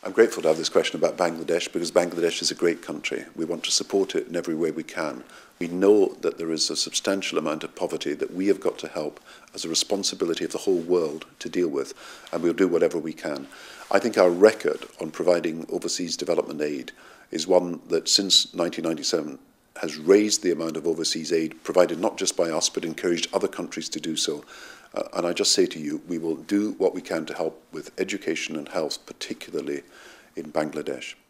I'm grateful to have this question about Bangladesh because Bangladesh is a great country. We want to support it in every way we can. We know that there is a substantial amount of poverty that we have got to help as a responsibility of the whole world to deal with, and we'll do whatever we can. I think our record on providing overseas development aid is one that since 1997 has raised the amount of overseas aid provided not just by us but encouraged other countries to do so. And I just say to you, we will do what we can to help with education and health, particularly in Bangladesh.